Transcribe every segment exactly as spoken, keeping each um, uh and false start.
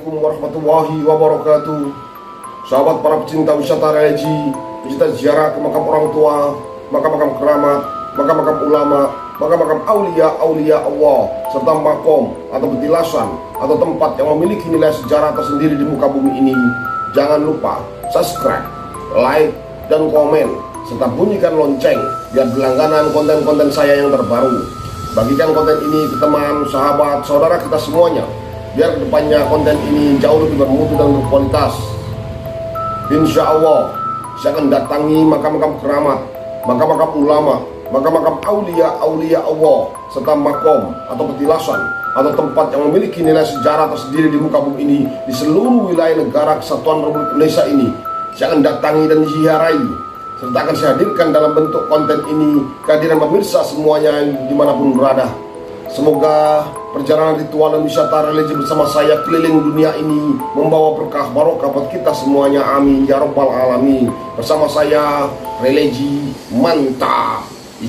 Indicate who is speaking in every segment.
Speaker 1: Assalamualaikum warahmatullahi wabarakatuh. Sahabat para pecinta wisata religi, pecinta ziarah ke makam orang tua, makam-makam keramat, makam-makam ulama, makam-makam aulia-aulia Allah, serta makom atau petilasan atau tempat yang memiliki nilai sejarah tersendiri di muka bumi ini. Jangan lupa subscribe, like, dan komen, serta bunyikan lonceng biar berlangganan konten-konten saya yang terbaru. Bagikan konten ini ke teman, sahabat, saudara kita semuanya, biar kedepannya konten ini jauh lebih bermutu dan berkualitas. Insya Allah saya akan datangi makam-makam keramat, makam-makam ulama, makam-makam aulia-aulia Allah, serta makom atau petilasan atau tempat yang memiliki nilai sejarah tersendiri di muka bumi ini di seluruh wilayah negara kesatuan Republik Indonesia ini. Saya akan datangi dan ziarahi, serta akan saya hadirkan dalam bentuk konten ini kehadiran pemirsa semuanya dimanapun berada. Semoga perjalanan ritual dan wisata religi bersama saya keliling dunia ini membawa berkah barokah buat kita semuanya. Amin ya rabbal alamin. Bersama saya religi mantap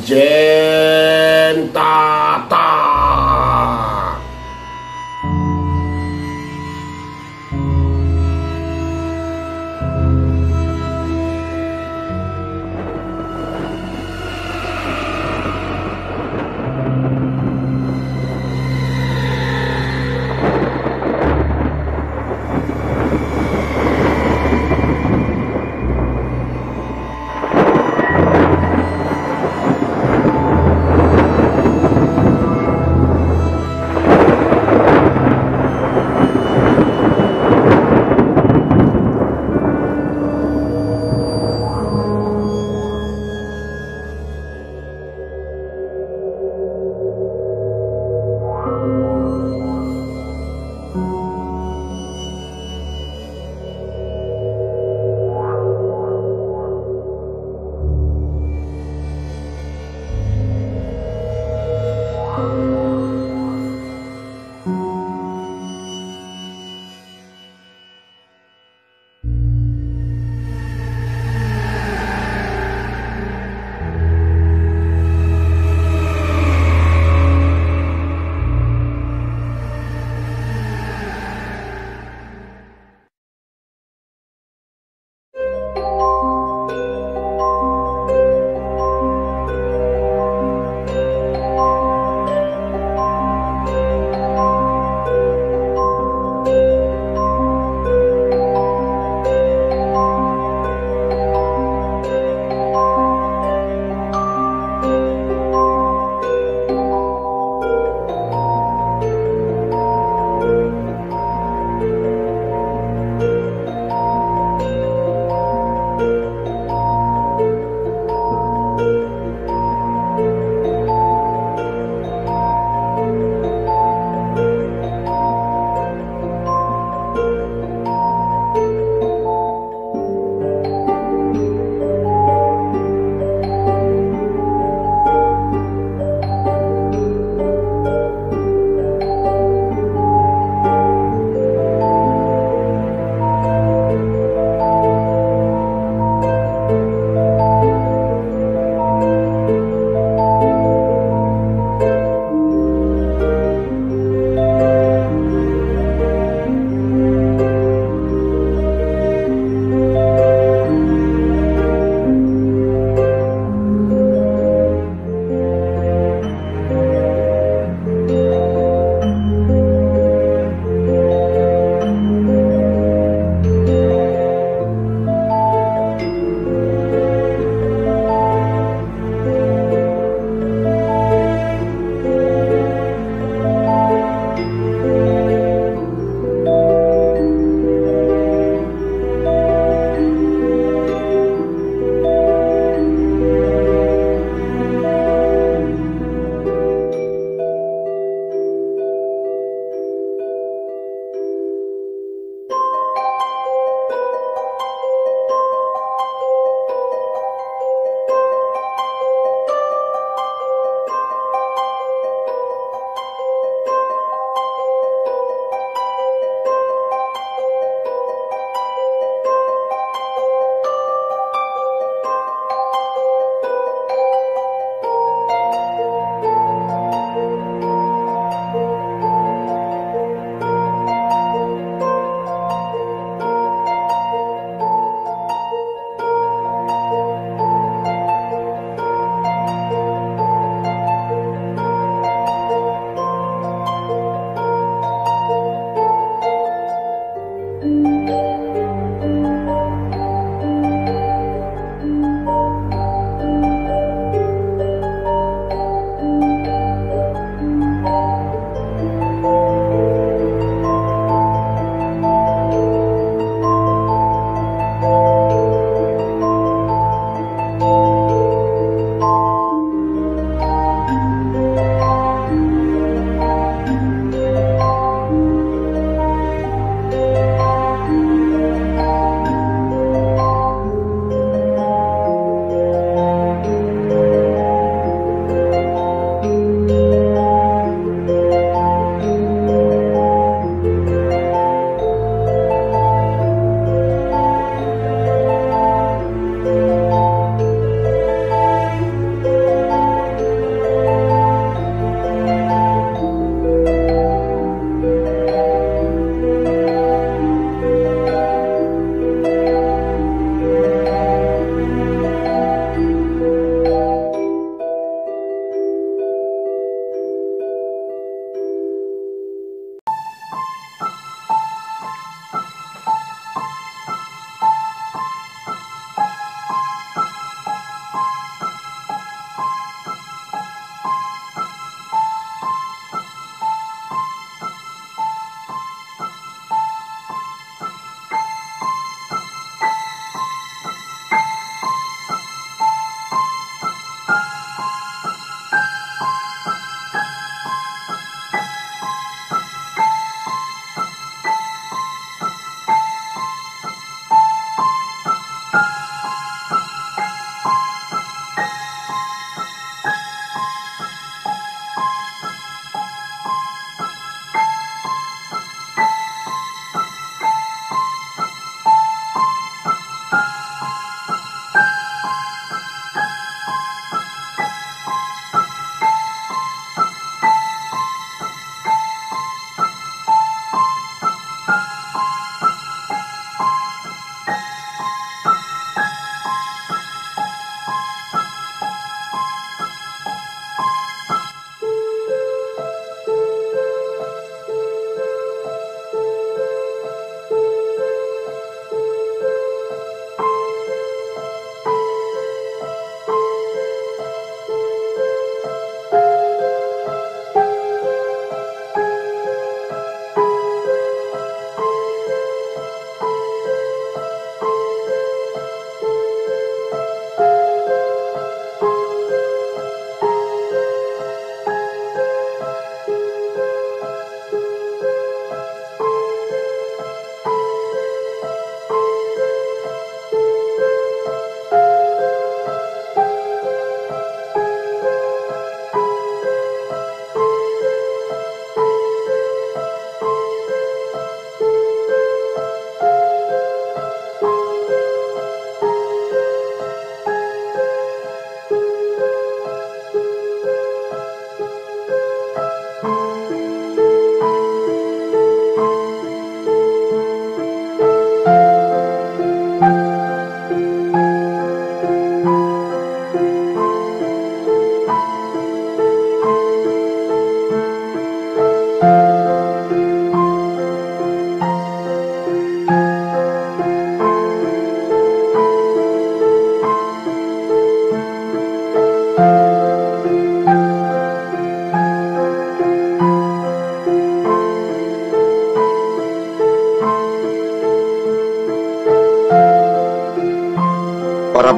Speaker 1: Ijen Tata.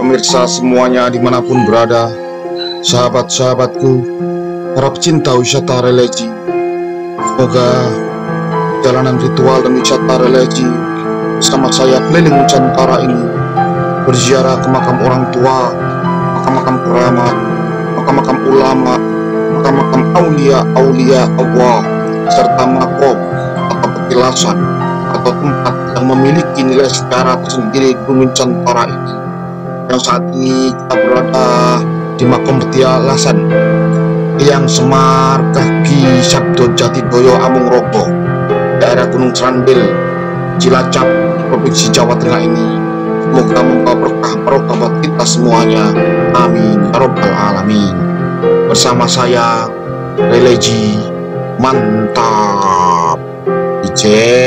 Speaker 2: pemirsa semuanya dimanapun berada, sahabat-sahabatku, para pecinta wisata religi. Semoga perjalanan ritual dan wisata religi bersama saya keliling Nusantara ini berziarah ke makam orang tua, makam-makam keramat, makam-makam ulama, makam-makam aulia-aulia Allah, serta makom atau petilasan atau tempat yang memiliki nilai sejarah tersendiri di bumi Nusantara ini. Yang saat ini kita berada di makom petilasan Hyang Semar Kaki Sabdo Jatidoyo Amungrogo, daerah Gunung Serandil, Cilacap, Provinsi Jawa Tengah ini. Semoga membawa berkah barokah buat kita semuanya. Amin ya rabbal alamin. Bersama saya religi mantap. Ije